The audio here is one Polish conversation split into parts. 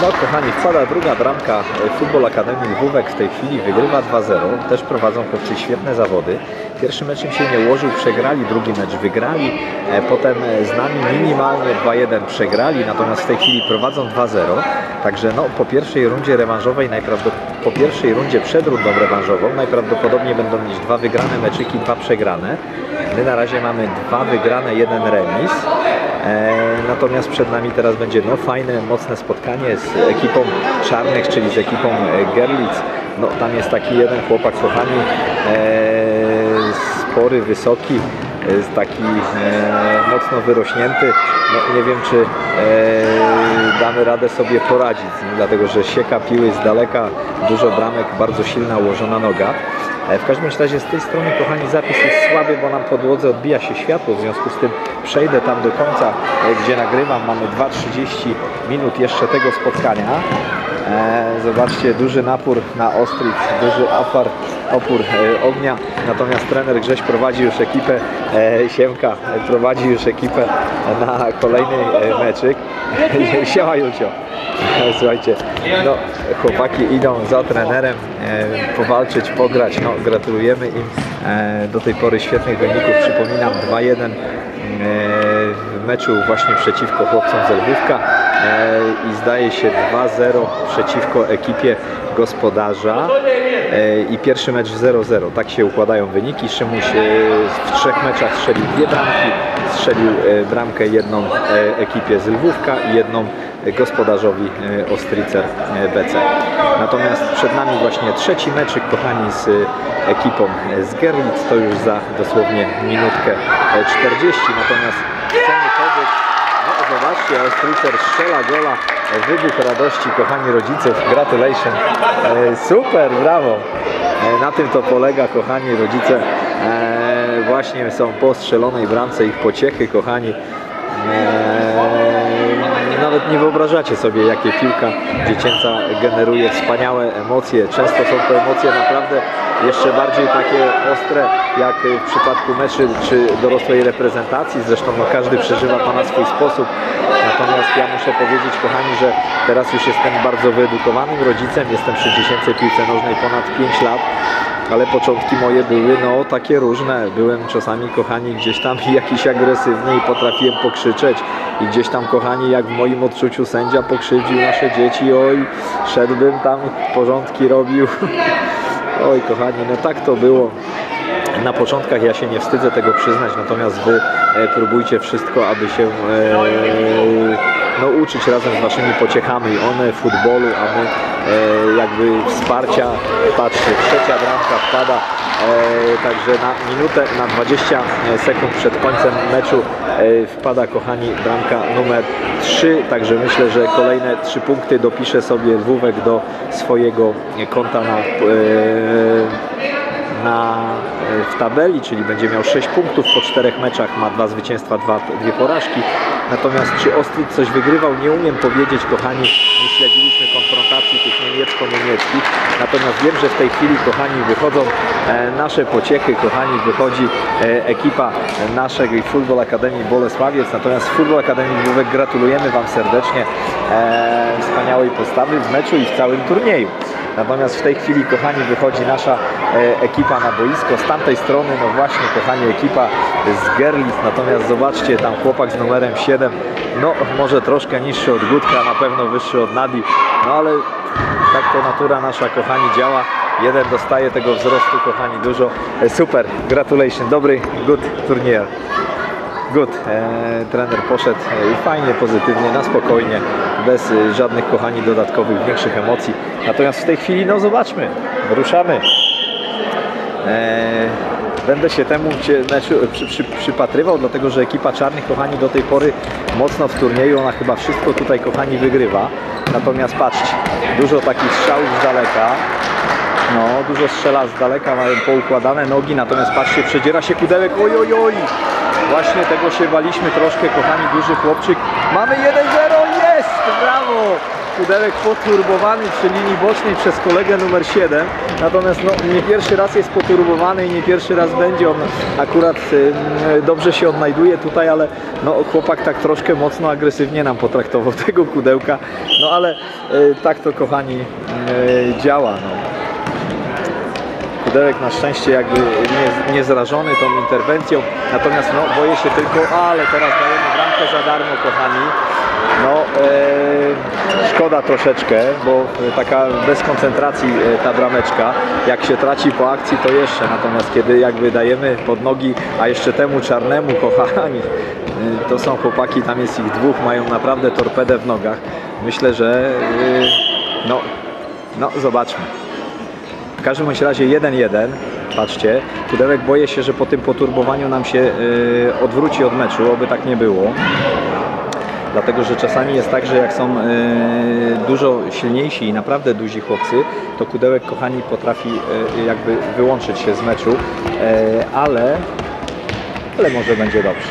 No kochani, wpada druga bramka Football Academy Lwówek, w tej chwili wygrywa 2-0, też prowadzą chłopcy świetne zawody. Pierwszy mecz im się nie ułożył, przegrali, drugi mecz wygrali, potem z nami minimalnie 2-1 przegrali, natomiast w tej chwili prowadzą 2-0. Także no, po pierwszej rundzie rewanżowej, po pierwszej rundzie przed rundą rewanżową najprawdopodobniej będą mieć 2 wygrane meczyki, 2 przegrane. My na razie mamy 2 wygrane, 1 remis. Natomiast przed nami teraz będzie no, fajne, mocne spotkanie z ekipą Czarnych, czyli z ekipą Gerlitz. No, tam jest taki jeden chłopak, kochani, spory, wysoki, taki mocno wyrośnięty. No, nie wiem, czy damy radę sobie poradzić z nim, dlatego że sieka piły z daleka, dużo bramek, bardzo silna ułożona noga. W każdym razie z tej strony, kochani, zapis jest słaby, bo nam podłodze odbija się światło, w związku z tym przejdę tam do końca, gdzie nagrywam. Mamy 2:30 minut jeszcze tego spotkania. Zobaczcie, duży napór na Ostritz, duży opór ognia, natomiast trener Grześ prowadzi już ekipę, Siemka prowadzi już ekipę na kolejny meczyk. Siema Julcio. Słuchajcie, no, chłopaki idą za trenerem powalczyć, pograć. No, gratulujemy im do tej pory świetnych wyników. Przypominam, 2-1 w meczu właśnie przeciwko chłopcom z Lwówka i zdaje się 2-0 przeciwko ekipie gospodarza i pierwszy mecz 0-0. Tak się układają wyniki. Szymuś w 3 meczach strzelił 2 bramki, strzelił bramkę jedną ekipie z Lwówka i jedną gospodarzowi Ostricer BC. Natomiast przed nami właśnie trzeci meczyk, kochani, z ekipą z Gerlitz. To już za dosłownie minutkę 40. Natomiast chcemy pobyć. No zobaczcie, Ostricer strzela gola, wybuch radości, kochani rodziców, gratulation, super, brawo. Na tym to polega, kochani rodzice, właśnie są po strzelonej bramce, ich pociechy, kochani. Nawet nie wyobrażacie sobie, jakie piłka dziecięca generuje wspaniałe emocje. Często są to emocje naprawdę jeszcze bardziej takie ostre, jak w przypadku meczy czy dorosłej reprezentacji. Zresztą no, każdy przeżywa to na swój sposób. Natomiast ja muszę powiedzieć, kochani, że teraz już jestem bardzo wyedukowanym rodzicem. Jestem przy dziecięcej piłce nożnej ponad 5 lat. Ale początki moje były no takie różne. Byłem czasami, kochani, gdzieś tam jakiś agresywny i potrafiłem pokrzyczeć. I gdzieś tam, kochani, jak w moim odczuciu sędzia pokrzywdził nasze dzieci, oj, szedłbym tam, porządki robił. Oj, kochani, no tak to było. Na początkach ja się nie wstydzę tego przyznać, natomiast wy próbujcie wszystko, aby się no, uczyć razem z waszymi pociechami. One futbolu, a my jakby wsparcia. Patrzcie, trzecia bramka wpada, także na minutę, na 20 sekund przed końcem meczu wpada, kochani, bramka numer 3, także myślę, że kolejne 3 punkty dopisze sobie Lwówek do swojego konta w tabeli, czyli będzie miał 6 punktów po 4 meczach, ma 2 zwycięstwa, 2 porażki. Natomiast czy Ostritz coś wygrywał, nie umiem powiedzieć, kochani, nie śledziliśmy konfrontacji tych niemiecko-niemieckich. Natomiast wiem, że w tej chwili, kochani, wychodzą nasze pociechy, kochani, wychodzi ekipa naszej Football Academy Bolesławiec. Natomiast Football Academy Lwówek gratulujemy wam serdecznie wspaniałej postawy w meczu i w całym turnieju. Natomiast w tej chwili, kochani, wychodzi nasza ekipa na boisko. Z tamtej strony, no właśnie, kochani, ekipa z Gerlitz. Natomiast zobaczcie, tam chłopak z numerem 7, no może troszkę niższy od Gutka, na pewno wyższy od Nadi. No ale tak to natura nasza, kochani, działa. Jeden dostaje tego wzrostu, kochani, dużo. Super, gratulation, dobry, good turnier. Good. Trener poszedł fajnie, pozytywnie, na spokojnie, bez żadnych, kochani, dodatkowych, większych emocji. Natomiast w tej chwili, no zobaczmy, ruszamy. Będę się temu przypatrywał, dlatego że ekipa Czarnych, kochani, do tej pory mocno w turnieju, ona chyba wszystko tutaj, kochani, wygrywa. Natomiast patrzcie, dużo takich strzałów z daleka. No, dużo strzela z daleka, mają poukładane nogi, natomiast patrzcie, przedziera się Kudełek, oj, oj, oj. Właśnie tego się baliśmy troszkę, kochani, duży chłopczyk. Mamy 1-0, jest! Brawo! Pudełek poturbowany przy linii bocznej przez kolegę numer 7. Natomiast no, nie pierwszy raz jest poturbowany i nie pierwszy raz będzie. On akurat dobrze się odnajduje tutaj, ale no, chłopak tak troszkę mocno agresywnie nam potraktował tego Kudełka. No ale tak to, kochani, działa. No. Pudełek na szczęście jakby nie zrażony tą interwencją. Natomiast no, boję się tylko, ale teraz dajemy bramkę za darmo, kochani. No, szkoda troszeczkę, bo taka bez koncentracji ta brameczka, jak się traci po akcji, to jeszcze, natomiast kiedy jakby dajemy pod nogi, a jeszcze temu czarnemu, kochani, to są chłopaki, tam jest ich dwóch, mają naprawdę torpedę w nogach. Myślę, że no zobaczmy. W każdym razie 1-1, patrzcie, Pudełek boję się, że po tym poturbowaniu nam się odwróci od meczu, oby tak nie było. Dlatego, że czasami jest tak, że jak są dużo silniejsi i naprawdę duzi chłopcy, to Kudełek, kochani, potrafi jakby wyłączyć się z meczu, ale może będzie dobrze.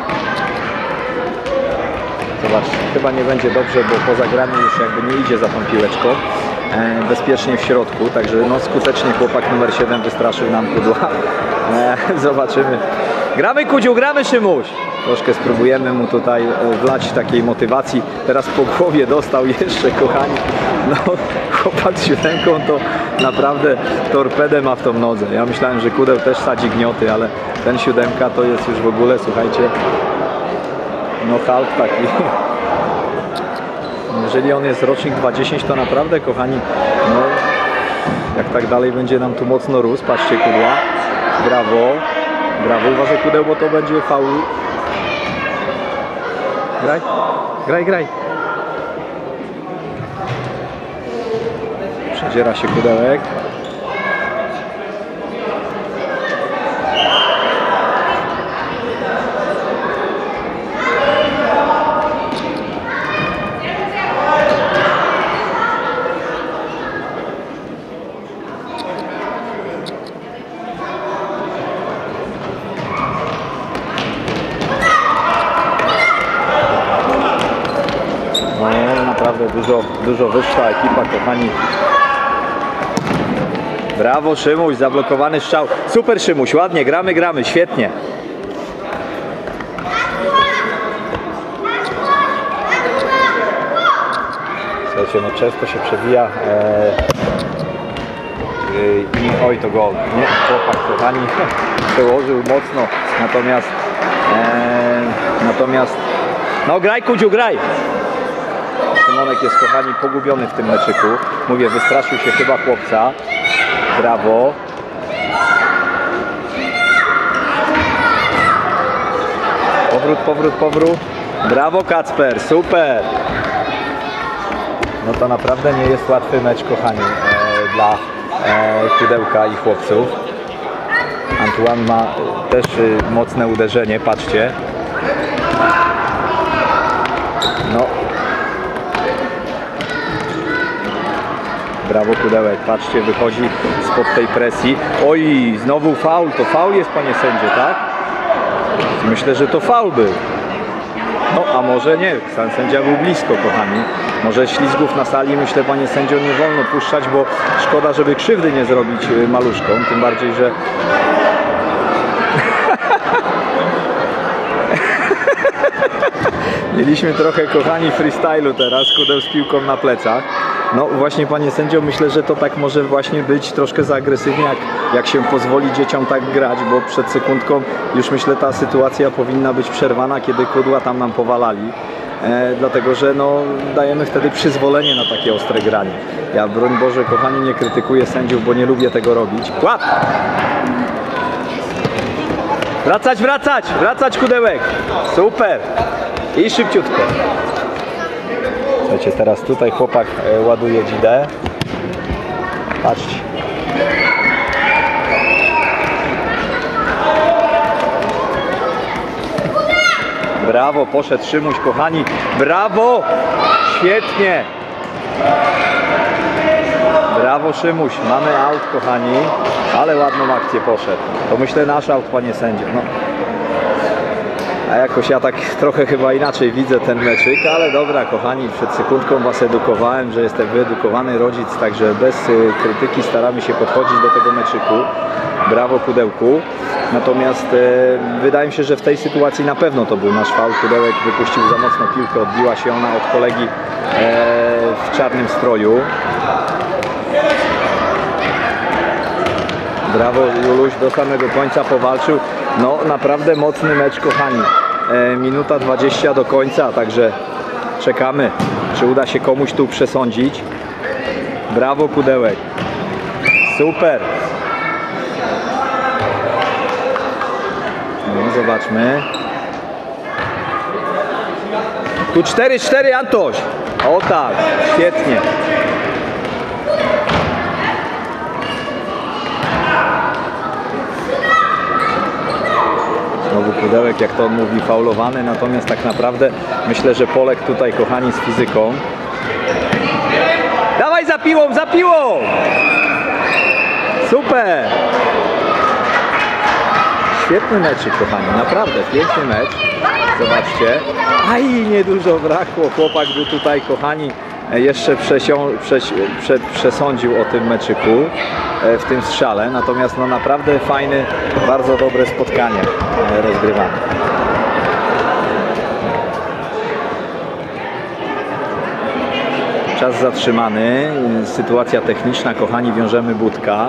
Zobaczcie, chyba nie będzie dobrze, bo poza grami już jakby nie idzie za tą piłeczką. Bezpiecznie w środku, także no, skutecznie chłopak numer 7 wystraszył nam Kudła. Zobaczymy. Gramy, Kudziu, gramy, Szymuś! Troszkę spróbujemy mu tutaj wlać takiej motywacji. Teraz po głowie dostał jeszcze, kochani. No, chłopak z 7 to naprawdę torpedę ma w tą nodze. Ja myślałem, że Kudeł też sadzi gnioty, ale ten 7 to jest już w ogóle, słuchajcie, no Hulk taki. Jeżeli on jest rocznik 2.10, to naprawdę, kochani, no jak tak dalej będzie nam tu mocno rósł. Patrzcie, Kudła, brawo, brawo, uważaj, Kudeł, bo to będzie faul. Graj, graj, graj. Przedziera się Kudełek. Naprawdę dużo wyższa ekipa, kochani. Brawo, Szymuś, zablokowany strzał. Super, Szymuś, ładnie, gramy, świetnie. Słuchajcie, no często się przewija i oj, to gol. Nie, chłopak, kochani, przełożył mocno, natomiast no graj, Kudziu, graj. Szymonek jest, kochani, pogubiony w tym meczyku. Mówię, wystraszył się chyba chłopca. Brawo. Powrót. Brawo, Kacper, super. No to naprawdę nie jest łatwy mecz, kochani, dla Kudełka i chłopców. Antoine ma też mocne uderzenie, patrzcie. No. Brawo, Kudełek, patrzcie, wychodzi spod tej presji. Oj, znowu faul, to faul jest, panie sędzio, tak? Myślę, że to faul był. No, a może nie, sam sędzia był blisko, kochani. Może ślizgów na sali, myślę, panie sędzio, nie wolno puszczać, bo szkoda, żeby krzywdy nie zrobić maluszkom, tym bardziej, że... Mieliśmy trochę, kochani, freestylu teraz, Kudeł z piłką na plecach. No właśnie, panie sędzio, myślę, że to tak może właśnie być troszkę za agresywnie, jak się pozwoli dzieciom tak grać, bo przed sekundką już myślę, ta sytuacja powinna być przerwana, kiedy Kudła tam nam powalali. Dlatego, że no, dajemy wtedy przyzwolenie na takie ostre granie. Ja, broń Boże, kochani, nie krytykuję sędziów, bo nie lubię tego robić. Łap! Wracać, Kudełek! Super! I szybciutko. Słuchajcie, teraz tutaj chłopak ładuje dzidę. Patrzcie. Brawo, poszedł Szymuś, kochani. Brawo! Świetnie! Brawo, Szymuś. Mamy aut, kochani. Ale ładną akcję poszedł. To myślę nasz aut, panie sędzio. No. A jakoś ja tak trochę chyba inaczej widzę ten meczyk, ale dobra kochani, przed sekundką Was edukowałem, że jestem wyedukowany rodzic, także bez krytyki staramy się podchodzić do tego meczyku. Brawo Pudełku. Natomiast wydaje mi się, że w tej sytuacji na pewno to był nasz faul. Pudełek wypuścił za mocno piłkę, odbiła się ona od kolegi w czarnym stroju. Brawo Juluś, do samego końca powalczył. No naprawdę mocny mecz kochani. Minuta 20 do końca, także czekamy, czy uda się komuś tu przesądzić. Brawo Pudełek. Super. No zobaczmy. Tu 4-4 Antoś. O tak, świetnie. Znowu Pudełek, jak to on mówi, faulowany, natomiast tak naprawdę myślę, że Polek tutaj kochani z fizyką. Dawaj za piłą, za piłą! Super! Świetny mecz kochani, naprawdę piękny mecz. Zobaczcie. Aj, niedużo brakło. Chłopak był tutaj kochani jeszcze przesądził o tym meczyku w tym strzale. Natomiast no naprawdę fajne, bardzo dobre spotkanie rozgrywane. Czas zatrzymany. Sytuacja techniczna kochani, wiążemy Budka.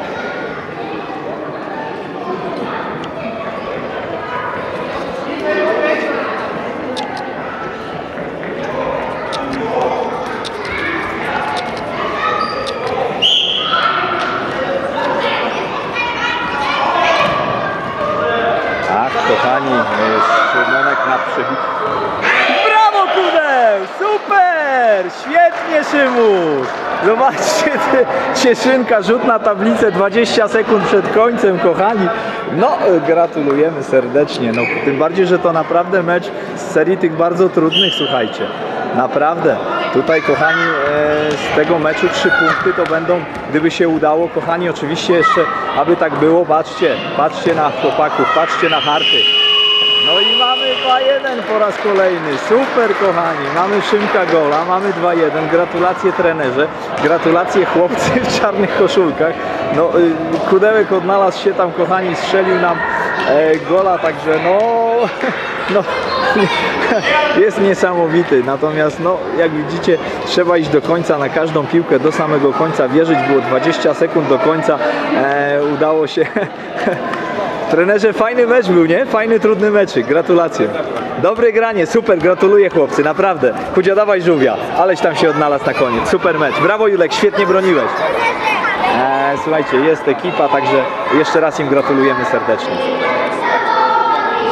Kochani, Szymonek na przybitku. Brawo Pudeł! Super! Świetnie Szymuś! Zobaczcie, Cieszynka, rzut na tablicę 20 sekund przed końcem kochani. No gratulujemy serdecznie, no tym bardziej, że to naprawdę mecz z serii tych bardzo trudnych, słuchajcie. Naprawdę. Tutaj kochani z tego meczu 3 punkty to będą, gdyby się udało, kochani, oczywiście jeszcze, aby tak było, patrzcie na chłopaków, patrzcie na harty. No i mamy 2-1 po raz kolejny, super kochani, mamy Szymka gola, mamy 2-1, gratulacje trenerze, gratulacje chłopcy w czarnych koszulkach. No Pudełek odnalazł się tam kochani, strzelił nam gola, także no jest niesamowity, natomiast no jak widzicie trzeba iść do końca, na każdą piłkę do samego końca wierzyć, było 20 sekund do końca, udało się. Trenerze, fajny mecz był, nie? Fajny, trudny mecz, gratulacje. Dobre granie, super, gratuluję chłopcy, naprawdę. Chudzia, dawaj żółwia, aleś tam się odnalazł na koniec, super mecz. Brawo Julek, świetnie broniłeś. Słuchajcie, jest ekipa, także jeszcze raz im gratulujemy serdecznie.